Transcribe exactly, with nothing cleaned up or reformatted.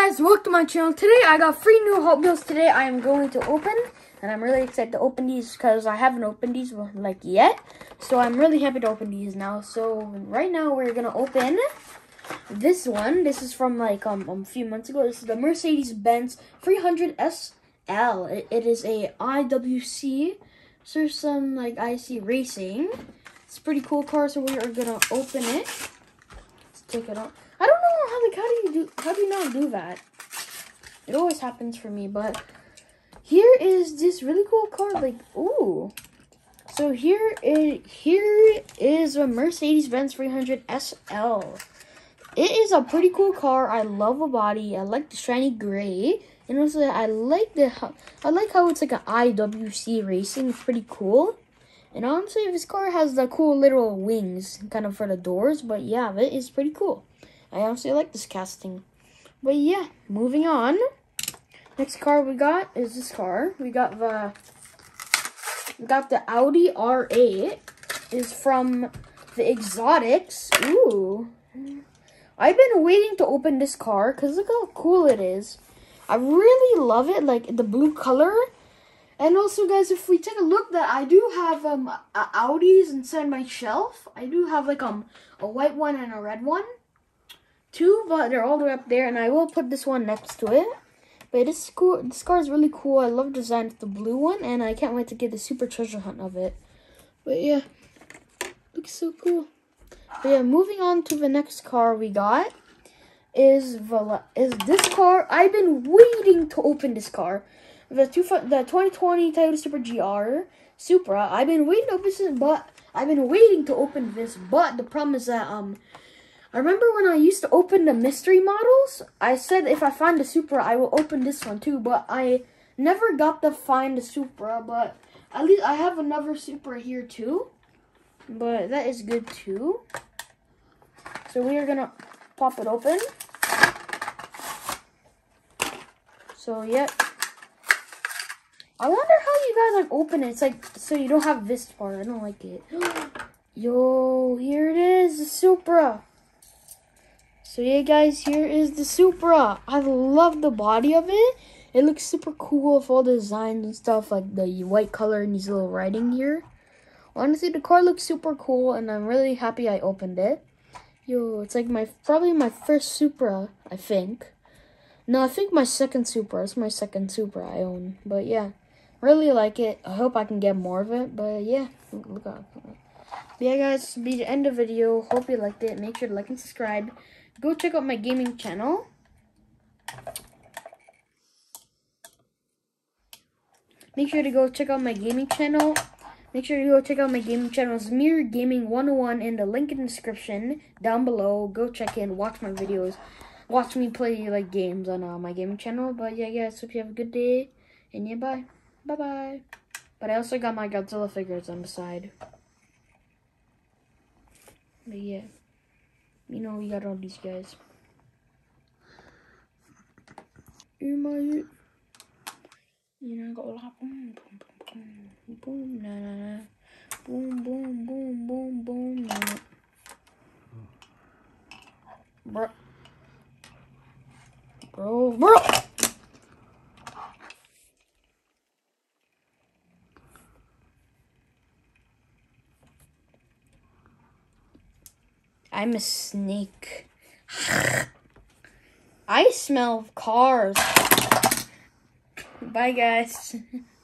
guys, welcome to my channel. Today I got three new Hot Wheels today I am going to open, and I'm really excited to open these because I haven't opened these like yet. So I'm really happy to open these now. So right now we're gonna open this one. This is from like um, um a few months ago. This is the Mercedes-Benz three hundred S L. It, it is a I W C, so some like I C Racing. It's a pretty cool car. So we are gonna open it. Let's take it off. I don't know how like how do you do how do you not do that? It always happens for me, but here is this really cool car. Like, ooh. So here is here is a Mercedes-Benz three hundred S L. It is a pretty cool car. I love the body. I like the shiny gray, and also I like the I like how it's like an I W C Racing. It's pretty cool. And honestly, this car has the cool little wings, kind of for the doors. But yeah, it is pretty cool. I honestly like this casting. But yeah, moving on. Next car we got is this car. We got the we got the Audi R eight. Is from the Exotics. Ooh. I've been waiting to open this car because look how cool it is. I really love it, like the blue color. And also, guys, if we take a look, that I do have um uh, Audis inside my shelf. I do have like um a white one and a red one. Two, but they're all the way up there, and I will put this one next to it. But this is cool. This car is really cool. I love the design of the blue one, and I can't wait to get the super treasure hunt of it. But yeah, looks so cool. But yeah, moving on to the next car we got is the is this car. I've been waiting to open this car. The two the twenty twenty Toyota Super G R Supra. I've been waiting to open this, but I've been waiting to open this. But the problem is that um. I remember when I used to open the mystery models, I said if I find the Supra, I will open this one too, but I never got to find the Supra, but at least I have another Supra here too, but that is good too. So we are going to pop it open. So, yeah. I wonder how you guys like open it. It's like, so you don't have this part. I don't like it. Yo, here it is, the Supra. So yeah, guys, here is the Supra. I love the body of it. It looks super cool with all the designs and stuff, like the white color and these little writing here. Honestly, the car looks super cool, and I'm really happy I opened it. Yo, it's like my probably my first Supra, I think. No, I think my second Supra. It's my second Supra I own. But yeah, really like it. I hope I can get more of it. But yeah, look out. Yeah, guys, this will be the end of the video. Hope you liked it. Make sure to like and subscribe. Go check out my gaming channel. Make sure to go check out my gaming channel. Make sure to go check out my gaming channel. It's Mirror Gaming one oh one in the link in the description down below. Go check in, watch my videos, watch me play like games on uh, my gaming channel. But yeah, guys, hope you have a good day. And yeah, bye. Bye bye. But I also got my Godzilla figures on the side. But yeah. You know, we got all these guys. You know, you know, got a lot. Boom, boom, boom, boom, boom, na na na, boom, boom, boom, boom, boom, na na. Bro, bro, bro. I'm a snake. I smell cars. Bye, guys.